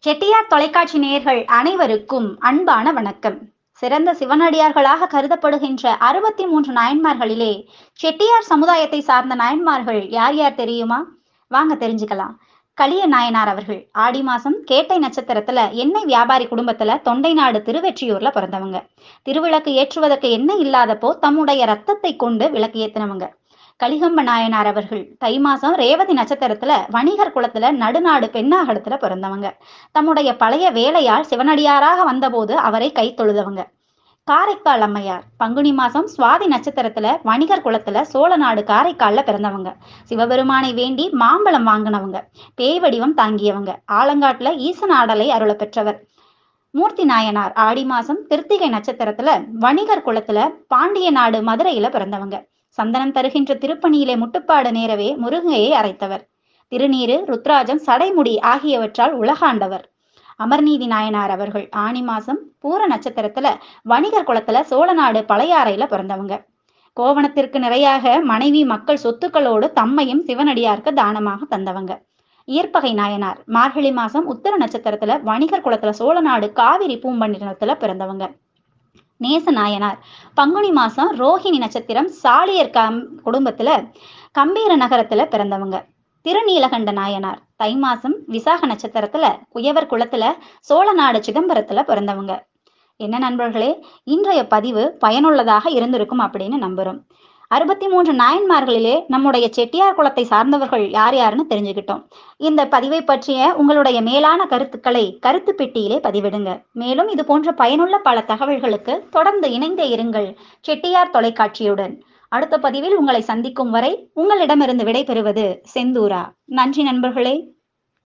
செட்டியார் தொலைக்காட்சி நேயர்கள் அனைவருக்கும் அன்பான வணக்கம். சிறந்த சிவனடியார்களாக கருதப்படுகின்ற 63 நாயன்மார்களிலே செட்டியார் சமுதாயத்தை சார்ந்த நாயன்மார்கள் யார் யார் தெரியுமா? வாங்க தெரிஞ்சுக்கலாம். கலிய நாயனார் அவர்கள் ஆடி மாசம் கேட்டை நட்சத்திரத்துல எண்ணெய் வியாபாரி குடும்பத்துல தொண்டை நாடு திருவெற்றியூர்ல பிறந்தவங்க. திருவிளக்கு ஏற்றுவதற்கு எண்ணெய் இல்லாதப்போ தம்முடைய ரத்தத்தை கொண்டு விளக்கு ஏத்தினவங்க. கலிகம்ப நாயனார் அவர்கள் தை மாசம் ரேவதி நட்சத்திரத்துல வணிகர் குலத்துல நடுநாடு பெண்ணாகடத்துல பிறந்தவங்க. தம்முடைய பழைய வேலையால் சிவனடியாராக வந்தபோது அவரை கை தொழுதவங்க. காரைக்கால் அம்மையார் பங்குனி மாசம் சுவாதி நட்சத்திரத்துல வணிகர் குலத்துல சோழநாடு காரைக்கால்ல பிறந்தவங்க. சிவபெருமானை வேண்டி மாம்பழம் வாங்கினவங்க. பேய் வடிவம் தாங்கியவங்க. ஆலங்காட்டுல ஈசன் ஆடலை அருள பெற்றவர். மூர்த்தி நாயனார் ஆடி மாசம் கிருத்திகை நட்சத்திரத்துல வணிகர் குலத்துல பாண்டிய நாடு மதுரையில பிறந்தவங்க. சந்தனம் தருகின்ற திருப்பணியிலே முட்டுப்பாடு நேரவே முருகையை அரைத்தவர். திருநீரு, ருத்ராஜம், சடைமுடி ஆகியவற்றால் உலகாண்டவர். அமர்நீதி நாயனார் அவர்கள் ஆனி மாசம் பூர நட்சத்திரத்துல வணிகர் குலத்துல சோழநாடு பழையாறையில பிறந்தவங்க. கோவணத்திற்கு நிறையாக மனைவி மக்கள் சொத்துக்களோடு தம்மையும் சிவனடியாருக்கு தானமாக தந்தவங்க. இயற்பகை நாயனார் மார்கழி மாசம் உத்தர நட்சத்திரத்துல வணிகர் குலத்துல சோழநாடு காவிரி பூம்பட்டினத்துல பிறந்தவங்க. நேச நாயனார் பங்குனி மாசம் ரோஹிணி நட்சத்திரம் சாலியர் குடும்பத்துல கம்பீர நகரத்துல பிறந்தவங்க. திருநீலகண்ட நாயனார் தை மாசம் விசாக நட்சத்திரத்துல குயவர் குலத்துல சோழநாடு சிதம்பரத்துல பிறந்தவங்க. என்ன நண்பர்களே, இன்றைய பதிவு பயனுள்ளதாக இருந்திருக்கும் அப்படின்னு நம்புறோம். 63 நாயன்மார்களிலே நம்முடைய செட்டியார் குலத்தை சார்ந்தவர்கள் யார் யாருன்னு தெரிஞ்சுக்கிட்டோம். இந்த பதிவை பற்றிய உங்களுடைய மேலான கருத்துக்களை கருத்து பெட்டியிலே பதிவிடுங்க. மேலும் இது போன்ற பயனுள்ள பல தகவல்களுக்கு தொடர்ந்து இணைந்தே இருங்கள் செட்டியார் தொலைக்காட்சியுடன். அடுத்த பதிவில் உங்களை சந்திக்கும் வரை உங்களிடமிருந்து விடைபெறுவது செந்தூரா. நன்றி நண்பர்களே.